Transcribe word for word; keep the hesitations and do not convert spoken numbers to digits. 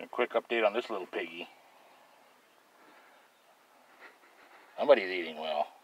quick update on this little piggy. Somebody's eating well.